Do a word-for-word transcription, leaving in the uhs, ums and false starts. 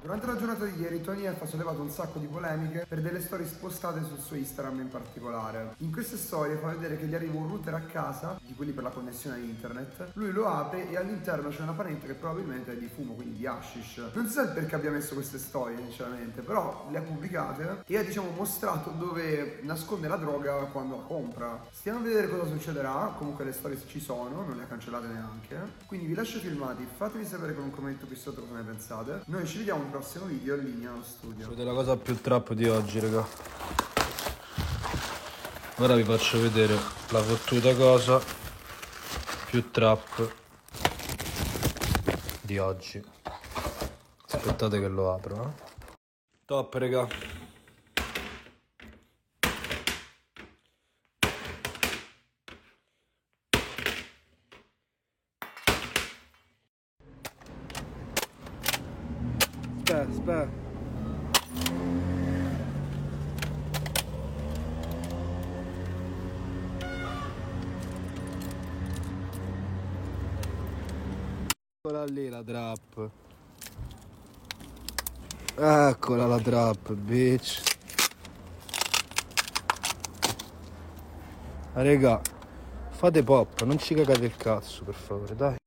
Durante la giornata di ieri Tony F ha sollevato un sacco di polemiche per delle storie spostate sul suo Instagram in particolare. In queste storie fa vedere che gli arriva un router a casa, di quelli per la connessione a internet, lui lo apre e all'interno c'è una panetta che probabilmente è di fumo, quindi di hashish. Non si sa il perché abbia messo queste storie sinceramente, però le ha pubblicate e ha diciamo mostrato dove nasconde la droga quando la compra. Stiamo a vedere cosa succederà, comunque le storie ci sono, non le ha cancellate neanche. Quindi vi lascio filmati, fatemi sapere con un commento qui sotto cosa ne pensate. Noi ci vediamo prossimo video in linea allo studio. Vedete la cosa più trap di oggi, raga. Ora vi faccio vedere la fottuta cosa più trap di oggi. Aspettate che lo apro, eh. Top, raga. Aspetta, aspetta. Eccola lì la trap. Eccola la trap, bitch. Raga, fate pop, non ci cagate il cazzo, per favore, dai.